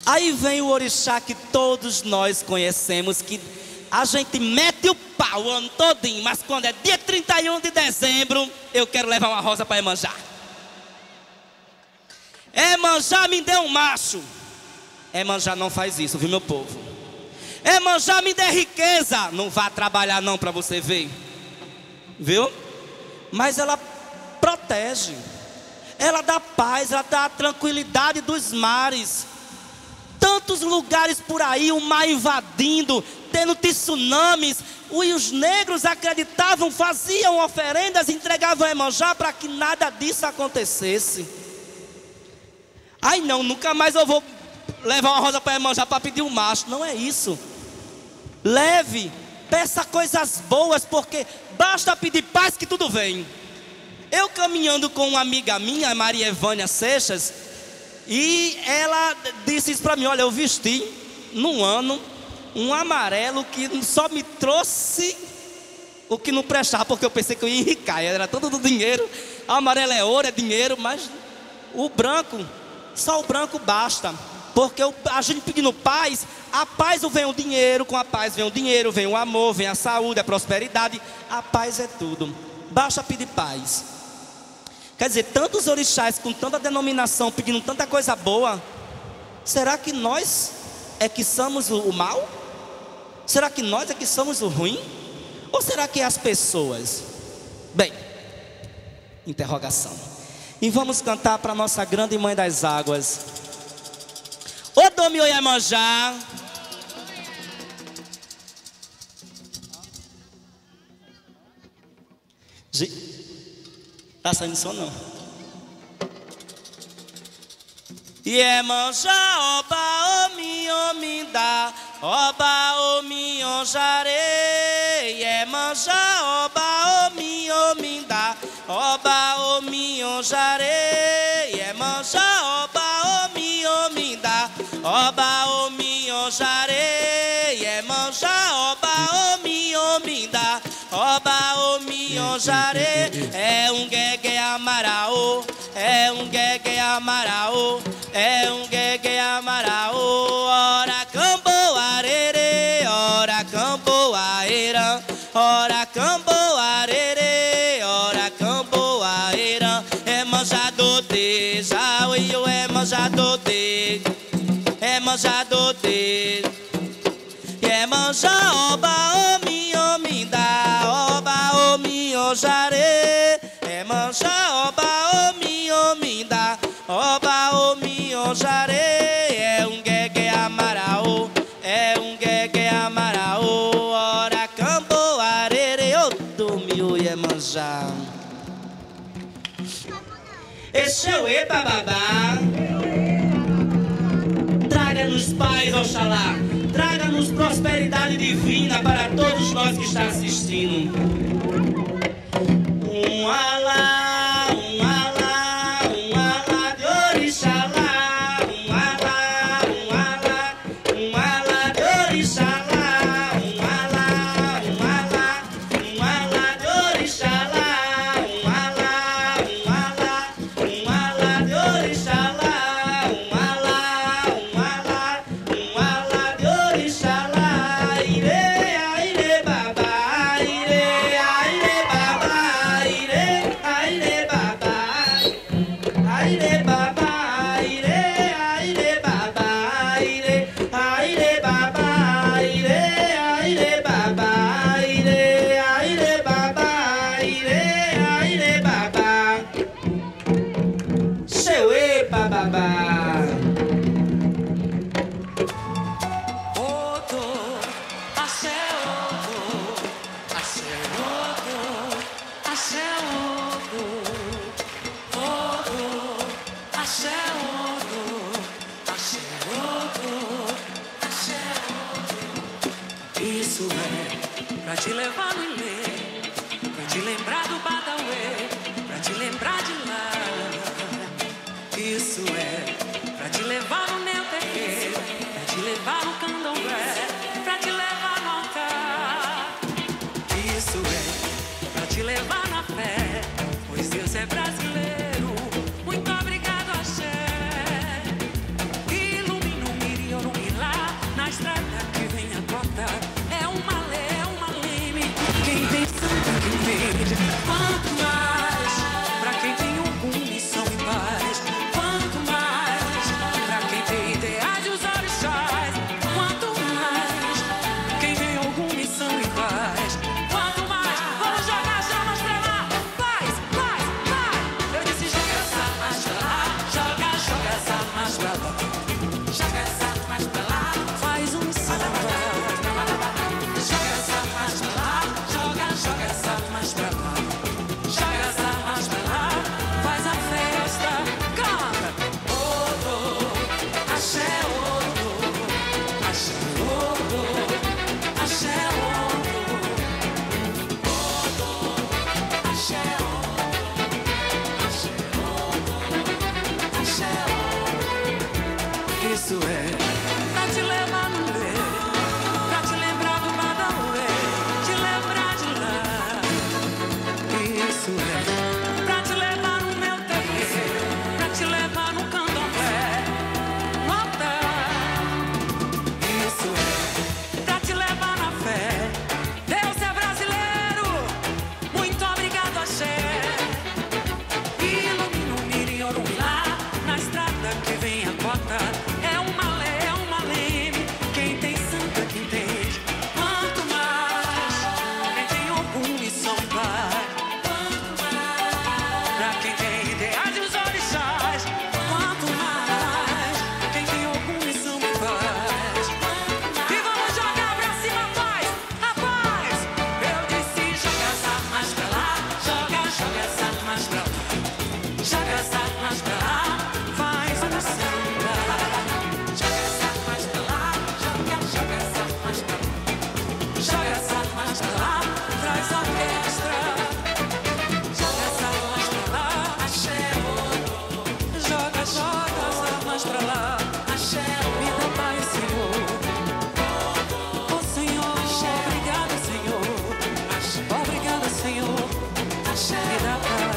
Aí vem o orixá que todos nós conhecemos, que a gente mete o pau o ano todinho, mas quando é dia 31 de dezembro, eu quero levar uma rosa para Iemanjá. Iemanjá me deu um macho. Iemanjá não faz isso, viu, meu povo? Iemanjá me deu riqueza. Não vá trabalhar não, para você ver. Viu? Mas ela protege. Ela dá paz, ela dá a tranquilidade dos mares. Tantos lugares por aí, o mar invadindo, tendo tsunamis. Os negros acreditavam, faziam oferendas, entregavam a Iemanjá para que nada disso acontecesse. Ai não, nunca mais eu vou levar uma rosa para Iemanjá para pedir um macho. Não é isso. Leve, peça coisas boas, porque basta pedir paz que tudo vem. Eu caminhando com uma amiga minha, Maria Evânia Seixas, e ela disse isso para mim: olha, eu vesti num ano um amarelo que só me trouxe o que não prestava, porque eu pensei que eu ia enricar, era todo do dinheiro. O amarelo é ouro, é dinheiro, mas o branco, só o branco basta, porque a gente pedindo paz, a paz vem o dinheiro, com a paz vem o dinheiro, vem o amor, vem a saúde, a prosperidade. A paz é tudo, basta pedir paz. Quer dizer, tantos orixás com tanta denominação, pedindo tanta coisa boa. Será que nós é que somos o mal? Será que nós é que somos o ruim? Ou será que é as pessoas? Bem, interrogação. E vamos cantar para nossa grande mãe das águas. Odomio Iemanjá. Tá saindo som não. Iemanjá, oba, omi, omindá, oba, omi, onjarei. Iemanjá, oba, omi, omindá, oba, omi, onjarei. Iemanjá, oba, omi, omindá, oba, omi, onjarei. Iemanjá, oba, omi, omindá, oba, omi, onjarei. É um guegue amaraô, é um guegue amaraô, é um guegue amaraô. Ora camboarere, ora camboaeira, ora camboarere, ora camboaeira. Iemanjá de já oi eu Iemanjá de, Iemanjá de. Iemanjá, oba, omi, omindá, oba, omi, onjarei. Iemanjá, oba, omi, omindá, oba, omi, onjarei. É um guegue amaraô, é um guegue amaraô. Ora camboarere, odomio Iemanjá. Exeuê bababá. Traga-nos paz, Oxalá. Traga-nos prosperidade divina para todos nós que estão assistindo. Um alá, um alá, um alá de orixalá. Um alá, um alá, um alá de orixalá. Um alá, um alá, um alá de orixalá. Um alá, um alá, um alá de orixalá. Um alá, um alá, um alá de orixalá. Ire, aire, babá, ire, aire, babá, ire, aire, babá, aire, babá, ire, aire, babá, ire, aire, babá, ire, aire, babá, ire, aire, babá, ire, aire, babá. Xeuê, bababá. Odo, axé, odo, axé, odo, axé, odo, odo, axé, odo, axé, odo, axé, odo. Isso é pra te levar no ilê, pra te lembrar do Badauê, pra te lembrar de lá. Isso é pra te levar no meu terreiro, pra te levar no candomblé, pra te levar no altar. Isso é pra te levar na fé, pois Deus é brasileiro. Muito obrigado, axé. Ilumina o entende. Quanto mais pra quem tem algum missão e paz. Quanto mais pra quem tem ideais e os orixás. Quanto mais quem tem algum missão e paz. Quanto mais, vamos jogar chamas pra lá. Faz, faz, faz. Eu disse joga essa mais pra lá. Joga essa mais pra lá. Joga essa mais pra lá. Faz um samba. Joga essa mais pra lá. Joga essa mais pra lá. Joga essa mais pra lá. Faz a festa. Canta. Odo, axé, odo. Axé, odo. Axé, odo. Odo, axé, odo. Axé, odo. Axé, odo. Isso é pra te levar no meio, pra te lembrar do Badauê, te lembrar de lá. Isso é pra te levar no meu terreiro, pra te levar no candomblé, no altar. Isso é pra te levar na fé. Deus é brasileiro, muito obrigado, axé. Ilumina o milho e orumilá, na estrada que vem a cota. É uma leme, quem tem santa que entende. Quanto mais, quem tem algum missão e paz. Quanto mais, pra quem tem ideais e os orixás. Quanto mais, quem tem algum missão e paz. E vamos jogar pra cima, paz, rapaz. Eu disse joga essa mais pra lá. Joga essa mais pra lá. Joga essa mais pra lá. Faz um samba. Joga essa mais pra lá. Joga essa mais pra lá. Joga essa mais pra lá. Traz a orquestra. Joga essa mais pra lá. Axé, odo. Joga essa mais pra lá. Axé, me dá paz, Senhor. Oh, Senhor, obrigado, Senhor. Obrigado, Senhor. Me dá paz.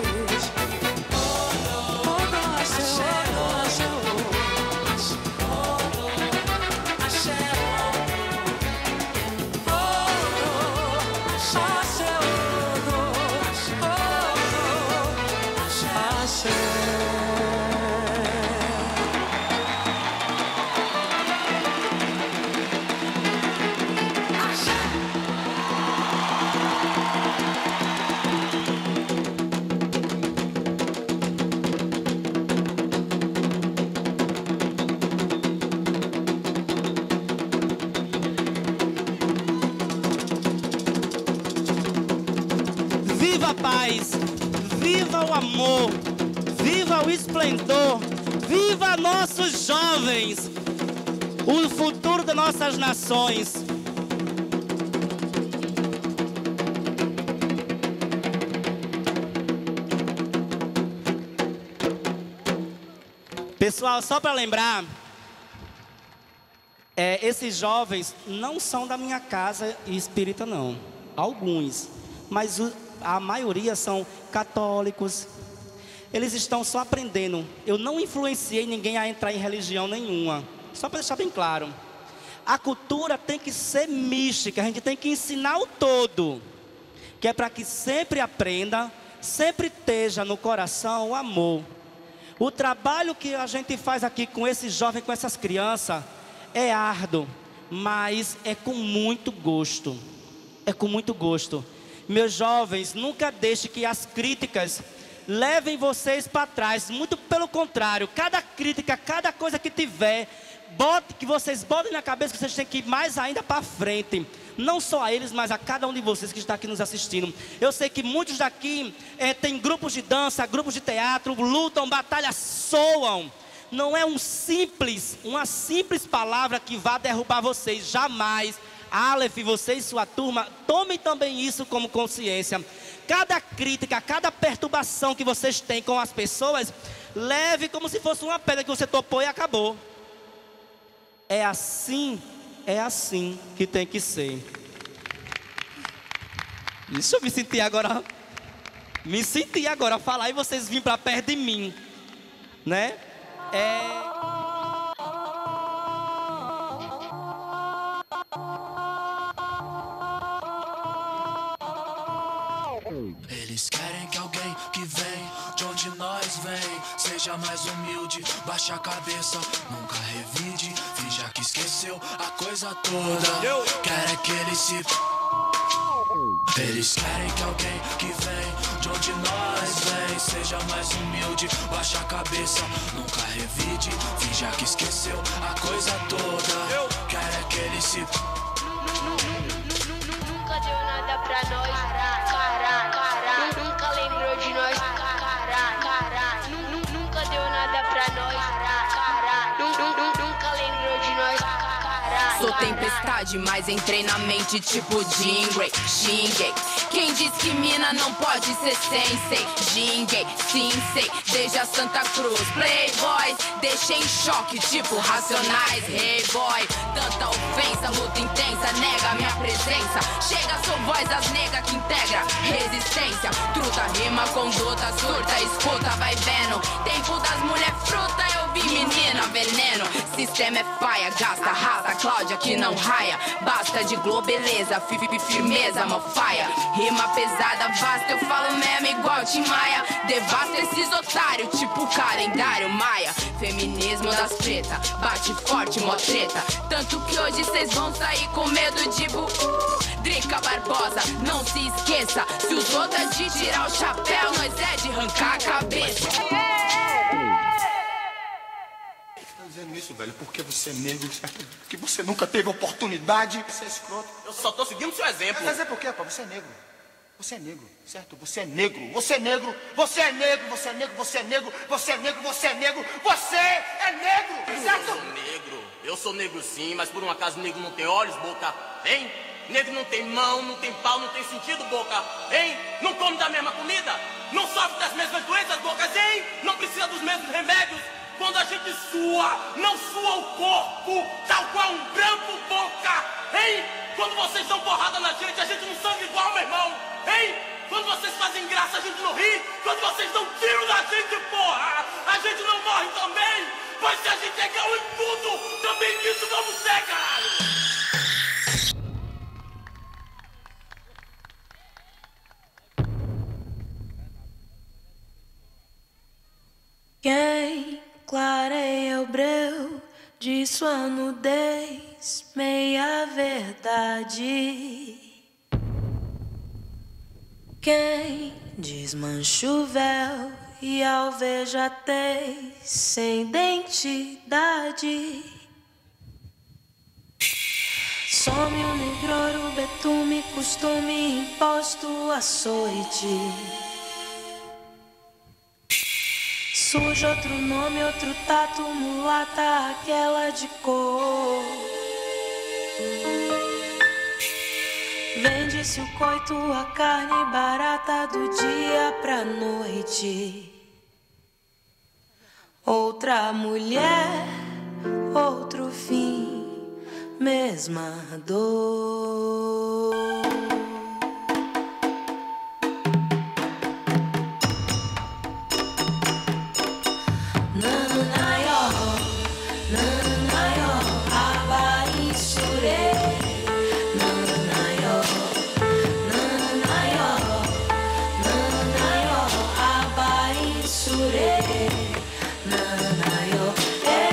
Viva a paz, viva o amor, viva o esplendor, viva nossos jovens, o futuro das nossas nações. Pessoal, só para lembrar, esses jovens não são da minha casa espírita não, alguns, mas a maioria são católicos. Eles estão só aprendendo. Eu não influenciei ninguém a entrar em religião nenhuma. Só para deixar bem claro. A cultura tem que ser mística. A gente tem que ensinar o todo. Que é para que sempre aprenda, sempre esteja no coração o amor. O trabalho que a gente faz aqui com esses jovens, com essas crianças, é árduo, mas é com muito gosto. É com muito gosto. Meus jovens, nunca deixe que as críticas levem vocês para trás. Muito pelo contrário, cada crítica, cada coisa que tiver, que vocês botem na cabeça que vocês têm que ir mais ainda para frente. Não só a eles, mas a cada um de vocês que está aqui nos assistindo. Eu sei que muitos daqui têm grupos de dança, grupos de teatro, lutam, batalham, soam. Não é uma simples palavra que vá derrubar vocês, jamais. Aleph, você e sua turma, tomem também isso como consciência. Cada crítica, cada perturbação que vocês têm com as pessoas, leve como se fosse uma pedra que você topou e acabou. É assim que tem que ser. Deixa eu me sentir agora falar e vocês virem para perto de mim, né? Seja mais humilde, baixa a cabeça, nunca revide, finja que esqueceu a coisa toda. Quer é que eles se... Eles querem que alguém que vem de onde nós vem seja mais humilde, baixa a cabeça, nunca revide, finja que esqueceu a coisa toda. Quer é que eles se... Nunca deu nada pra nós, cara. Nunca lembrou de nós, cara. Nunca deu nada pra nós, cara. Nunca lembrou de nós, cara. Sou tempestade, mas entrei na mente tipo Jingrey, xinguei. Quem diz que mina não pode ser sensei? Jinguei, sim sei, desde a Santa Cruz. Playboys, deixei em choque tipo Racionais. Hey boy, tanta ofensa, luta intensa, nega minha presença. Chega, sou voz das negas que integra resistência. Truta, rima, conduta, surta, escuta, vai vendo. Tempo das mulher fruta, eu vi menina, veneno. Sistema é paia, gasta, raça, Cláudia que não raia. Basta de globeleza, firmeza, mofaia. Rima pesada, basta, eu falo mesmo igual Tim Maia. Devasta esses otários, tipo calendário maia. Feminismo das preta, bate forte, mó treta. Tanto que hoje cês vão sair com medo de Drica Barbosa, não se esqueça. Se os outros de tirar o chapéu, nós é de arrancar a cabeça. Dizendo isso, velho, porque você é negro, certo? Porque você nunca teve oportunidade. Você é escroto. Eu só tô seguindo seu exemplo. Mas é por quê, pá? Você é negro. Você é negro, certo? Você é negro. Você é negro. Você é negro. Você é negro. Você é negro. Você é negro. Você é negro. Você é negro, certo? Eu sou negro. Eu sou negro sim, mas por um acaso negro não tem olhos, boca, hein? Negro não tem mão, não tem pau, não tem sentido, boca, hein? Não come da mesma comida, não sofre das mesmas doenças, bocas, hein? Não precisa dos mesmos remédios. Quando a gente sua, não sua o corpo, tal qual um branco, boca, hein? Quando vocês dão porrada na gente não sangue igual, meu irmão, hein? Quando vocês fazem graça, a gente não ri. Quando vocês dão tiro na gente, porra, a gente não morre também. Mas se a gente é igual em tudo, também nisso vamos ser, caralho. Quem clareia o breu de sua nudez, meia verdade. Quem desmancha o véu e alvejatez sem identidade. Some o negroro, betume, costume, imposto, açoite. Surge outro nome, outro tato, mulata, aquela de cor. Vende-se o coito, a carne barata do dia pra noite. Outra mulher, outro fim, mesma dor.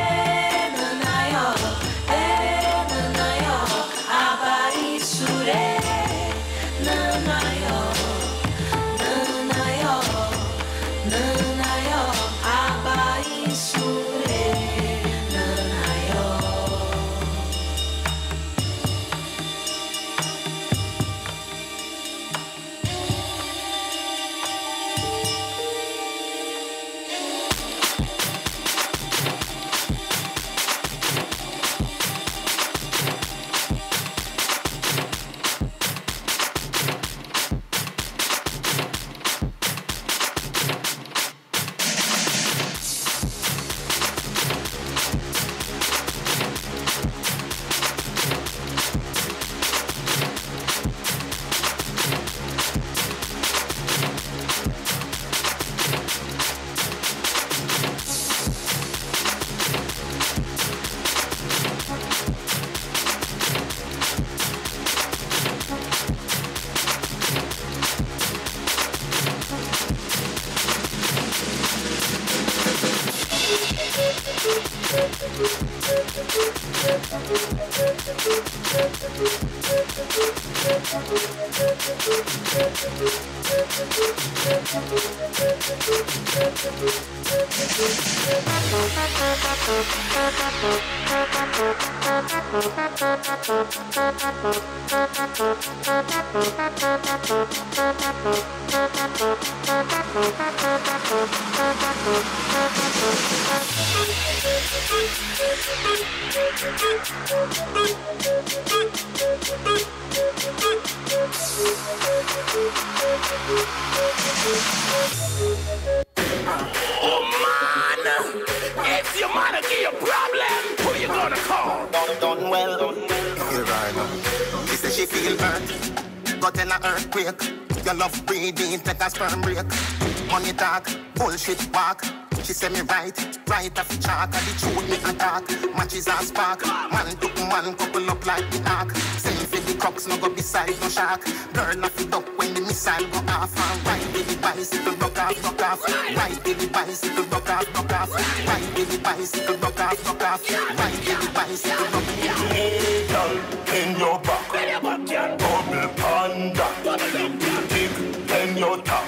Sure. If your mother give you a problem, who you gonna call? Done well. Here I know. She says she feel hurt. Got in an earthquake. Your love breathing, take a sperm break. Money talk, bullshit walk. She say me right off the chalk. And the truth me attack. Matches and spark. Man took man, couple up like the ark. Same for the crooks, no go beside no shark. Girl off it up when the missile go off. And ride with the bicycle, rock off, rock off. Ride with the bicycle, rock off, rock off. Ride with the bicycle, rock off, rock off. Ride with the bicycle, rock off. Hey, girl, in your back. Double panda. Big in your top.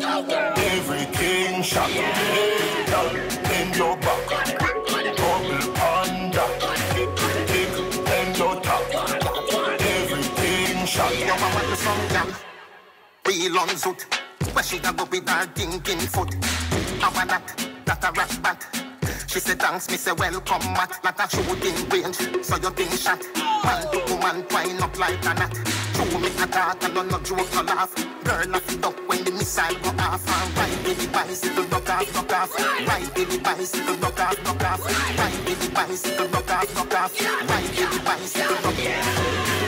Everything shot. Hey, girl, in your back. Double panda. Big in your top. Everything shot. Yo, I want the song, girl. Real on zoot. Where she da go with her thinking foot. How about that a rat bat. She said thanks, me say welcome back. Like a shooting range, so you think shot. Man to woman twine up like a knot. True me attack and no joke no laugh. Girl off it up when the missile go off. And ride with the bicycle, rock off, rock off. Ride with the bicycle, rock off, rock off. Ride with the bicycle, rock off, rock off. Ride with the bicycle, rock off.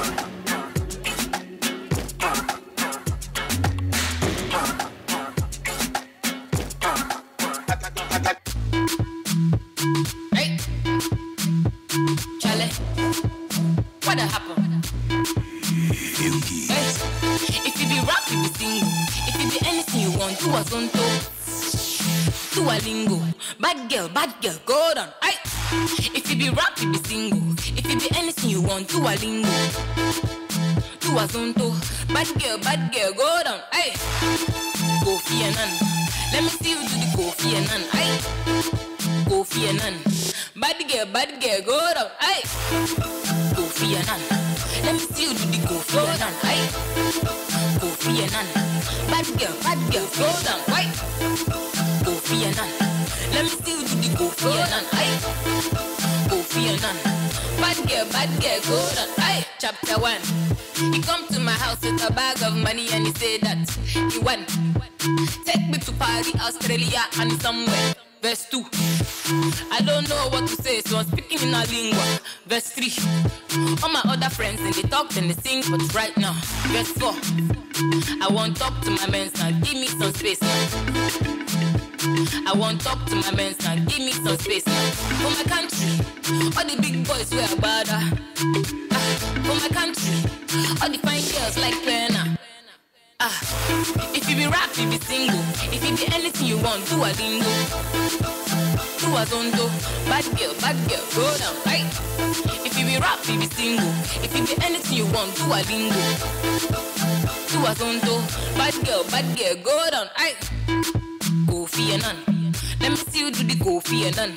Hey, Charlie, what happened? Hey, if you be rap, you be single. If you be anything you want, do a zonto, do a lingo. Bad girl, go down. Hey, if you be rap, you be single. If you be anything you want, do a lingo, do a zonto. Bad girl, go down. Hey, Kofi Annan. Let me see you do the Kofi Annan. Hey, Kofi Annan. Bad girl, go down. Hey, Kofi Annan. Let me see you do the Kofi Annan. Hey, Kofi Annan. Bad girl, go down. Hey, Kofi Annan. Let me see you do the Kofi Annan. Hey, Kofi Annan. Bad girl, go down. Hey, chapter 1. He come to my house with a bag of money and he said that he want take me to Paris, Australia and somewhere. Verse 2. I don't know what to say, so I'm speaking in a lingua. Verse 3. All my other friends and they talk and they sing, but right now. Verse 4. I won't talk to my men now, give me some space now. I won't talk to my men now, give me some space now. For my country, all the big boys wear bada. For my country, all the fine girls like Pena. If you be rap, you be single. If you be anything you want, do a lingo, do a zondo. Bad girl, go down. Right? If you be rap, you be single. If you be anything you want, do a lingo, do a zondo. Bad girl, go down. Right? Kofi Annan. Let me see you do the Kofi Annan.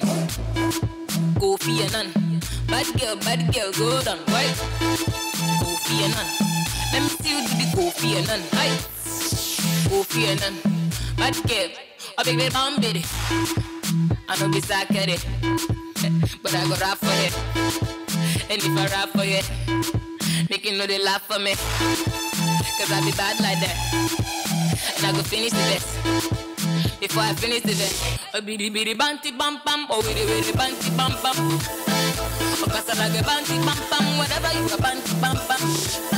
Kofi Annan. Bad girl, go down. Right? Kofi Annan. Let me see you do the Kofi Annan. Aye, Kofi Annan. Bad girl, a big red bomb baby. I know be sack at it, but I go rap for it. And if I rap for it, make you know they laugh for me. Cause I be bad like that. And I go finish the best. Before I finish the best, oh bidi banty bam bam, oh bidi banty bam bam. Oh cause I like a banty bam bam, whatever you a banty bam bam.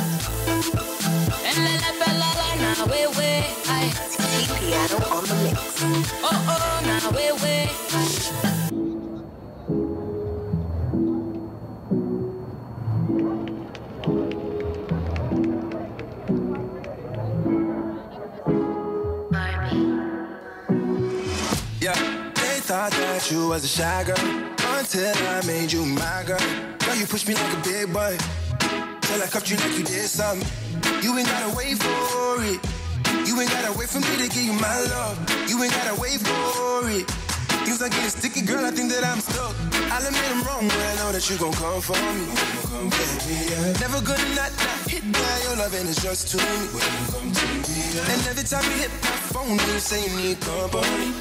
And now way, I see piano on the mix. Oh, now way, Yeah, they thought that you was a shy girl until I made you my girl. Girl, you pushed me like a big boy. Till I cuffed you like you did something. You ain't gotta wait for it. You ain't gotta wait for me to give you my love. You ain't gotta wait for it. Things are getting sticky, girl, I think that I'm stuck. I'll admit I'm wrong, but I know that you gon' come for me. Baby, yeah. Never gonna not hit that. Your loving is just to me. And every time you hit my phone, you say you need company.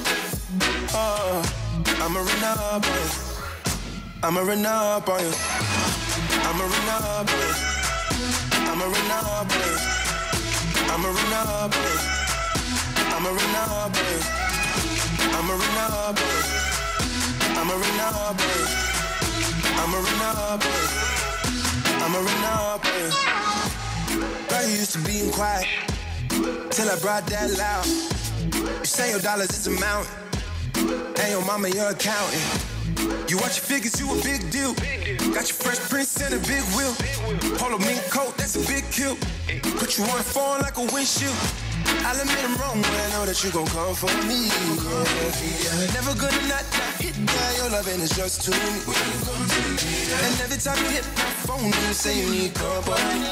I'ma run up on you. I'ma run up on you. I'ma run up on you. I'ma run up on you. I'ma run up on you. I'ma run up on you. I'ma run up on you. I'ma run up on you. I'ma run up on you. I'ma run up on you. Girl, you used to being quiet till I brought that loud. You say your dollars is a mountain, and your mama your accountant. You watch your figures, you a big deal. Got your Fresh Prince and a big wheel. Polo mink coat, that's a big kill. Put you on phone like a windshield. I'll admit I'm wrong, but I know that you gon' come for me. Yeah. Never gonna not hit that. Your loving is just to me. And every time you hit my phone, you say you need company.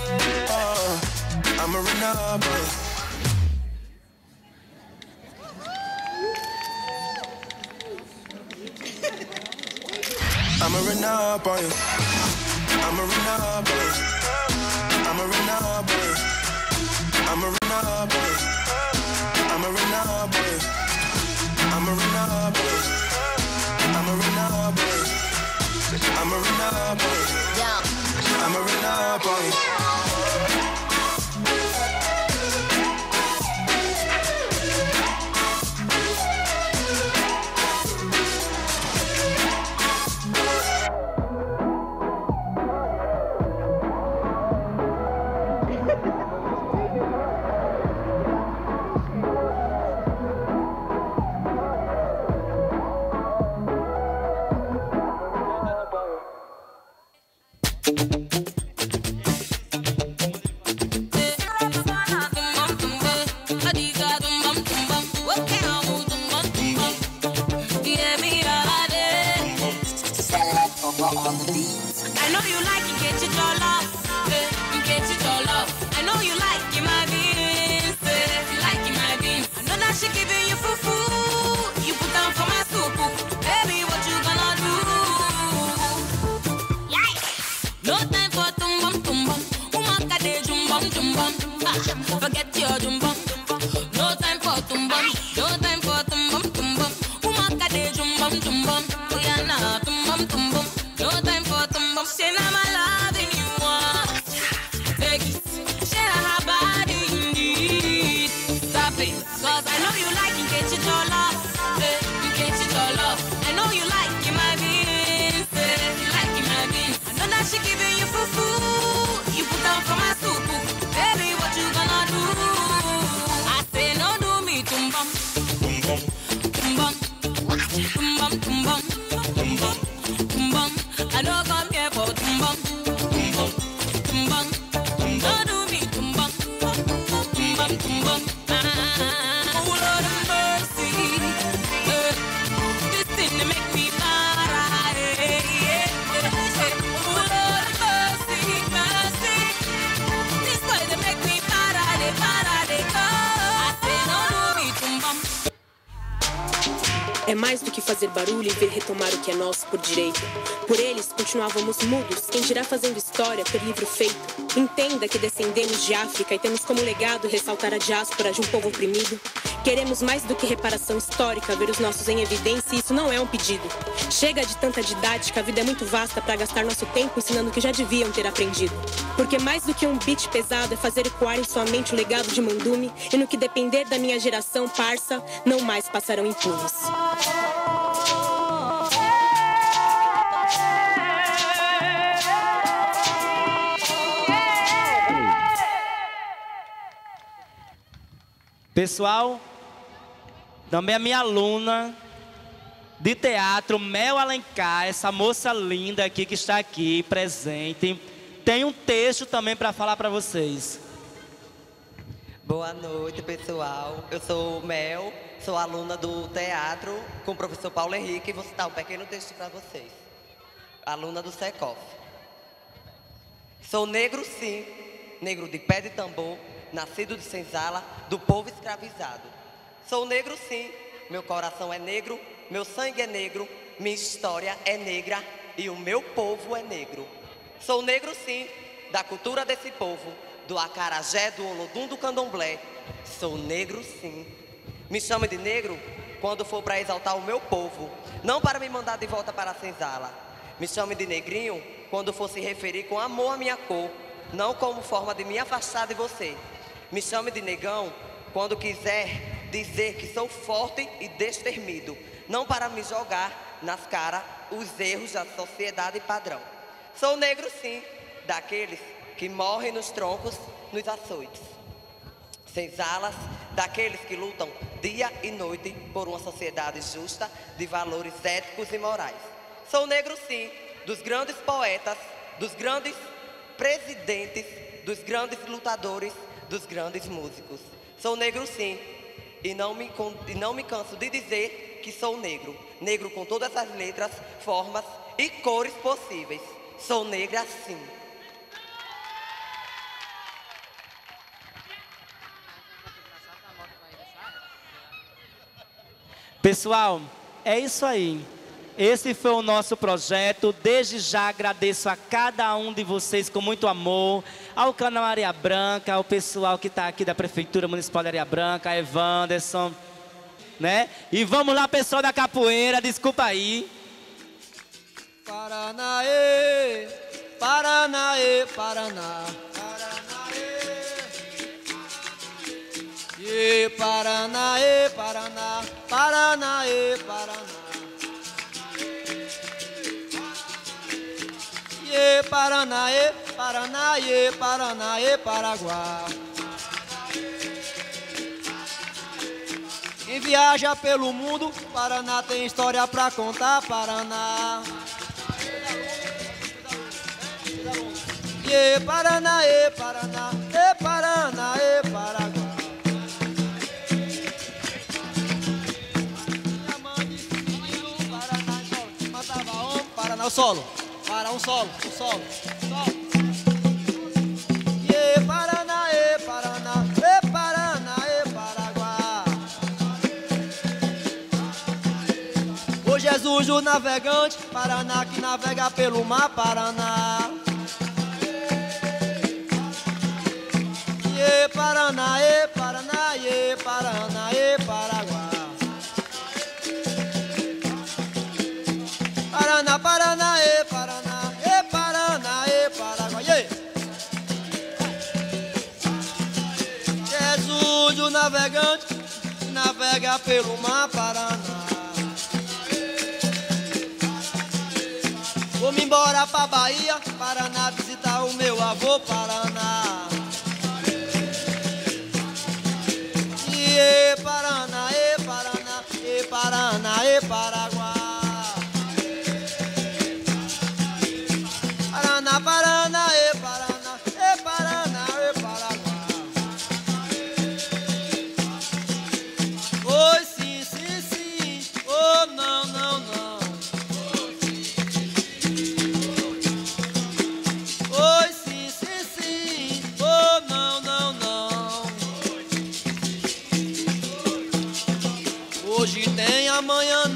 I'ma run up on you. I'ma run up on you. I'ma run up on you. I'ma run up on you. I'ma run up on you. I'ma run up on you. I'ma run up on you. I'ma run up on you. I'ma run up on you. I'ma run up on you. I know you like it, get it all off. You get it all off. I know you like it, my beans. You like it, my beans. I know that she giving you fufu. You put down for my soup. Baby, what you gonna do? Yeah. No time for tumbum tumbum. Umaka de jumbum jumbum. Forget your jumbum. No time for tumbum. No time for tumbum tumbum. Umaka de jumbum jumbum. Oh yeah, nah, tumbum tumbum. No time for tumbum. Say now my loving you want. Take it. Say how bad you need. Stop it. Cause I know you like it, get it all off. You get it all off. I know you like it, my beans. You like it, my beans. I know that she giving you fufu. You put down for my soup. Baby, what you gonna do? I say no do me tumbum. Tumbum. Tumbum, tumbum. Tumbum. Tumbum. I don't come here for tumbum. Tumbum. Tumbum. Don't do me tumbum. Tumbum, tumbum. Oh Lord of mercy. This thing they make me para. Oh Lord of mercy, mercy. This way they make me para, they go. I say no do me tumbum. É mais do que fazer barulho e ver retomar o que é nosso por direito. Por eles, continuávamos mudos, quem dirá fazendo história, ter livro feito. Entenda que descendemos de África e temos como legado ressaltar a diáspora de um povo oprimido. Queremos mais do que reparação histórica, ver os nossos em evidência e isso não é um pedido. Chega de tanta didática, a vida é muito vasta para gastar nosso tempo ensinando o que já deviam ter aprendido. Porque mais do que um beat pesado é fazer ecoar em sua mente o legado de Mandume e no que depender da minha geração, parça, não mais passarão impunes. Pessoal, também a minha aluna de teatro, Mel Alencar, essa moça linda aqui que está aqui presente, tem um texto também para falar para vocês. Boa noite, pessoal. Eu sou Mel Sou aluna do teatro com o professor Paulo Henrique e vou citar um pequeno texto para vocês. Aluna do Secof. Sou negro sim, negro de pé de tambor, nascido de senzala, do povo escravizado. Sou negro sim, meu coração é negro, meu sangue é negro, minha história é negra e o meu povo é negro. Sou negro sim, da cultura desse povo, do acarajé, do olodum, do candomblé. Sou negro sim. Me chame de negro quando for para exaltar o meu povo, não para me mandar de volta para a senzala. Me chame de negrinho quando for se referir com amor à minha cor, não como forma de me afastar de você. Me chame de negão quando quiser dizer que sou forte e destemido, não para me jogar nas caras os erros da sociedade padrão. Sou negro sim, daqueles que morrem nos troncos, nos açoites. Senzalas, daqueles que lutam dia e noite por uma sociedade justa, de valores éticos e morais. Sou negro sim, dos grandes poetas, dos grandes presidentes, dos grandes lutadores, dos grandes músicos. Sou negro sim, e não me canso de dizer que sou negro. Negro com todas as letras, formas e cores possíveis. Sou negra sim. Pessoal, é isso aí. Esse foi o nosso projeto. Desde já agradeço a cada um de vocês com muito amor, ao canal Areia Branca, ao pessoal que está aqui da Prefeitura Municipal de Areia Branca, a Evanderson, né? E vamos lá, pessoal da capoeira, desculpa aí. Paranaê, Paranaê, Paraná. E Paranaê, Paraná, Paranaê, Paraná. E Paranaê, Paranaê, Paranaê, Paraguá. Quem viaja pelo mundo, Paraná tem história pra contar, Paraná. E Paranaê, Paraná, e Paranaê, Paraguá. Paraná, o solo. Para um solo, solo. E Paraná, e Paraná, e Paraná, e Paraguá. O Jesus, o navegante, Paraná que navega pelo mar, Paraná. E Paraná, e Paraná, e Paraná, e Paraguá. Paraná, Paraná, e Paraná, e Paraná, e Paraguai. Jesus, o navegante, navega pelo mar, Paraná. Vou-me embora pra Bahia, Paraná, visitar o meu avô, Paraná. E Paraná, e Paraná, e Paraná, e Paraguai. Paraná, Paraná, e Paraná, e Paraná, e Paraguá. Oi, sim, sim, sim, oh, não, não, não. Oi, sim, sim, sim, oh, não, não, não. Hoje tem, amanhã